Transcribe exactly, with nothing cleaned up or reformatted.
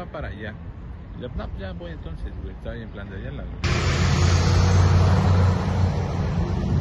va para allá. Y le, no, ya voy entonces, güey. Estaba ahí en plan de allá la...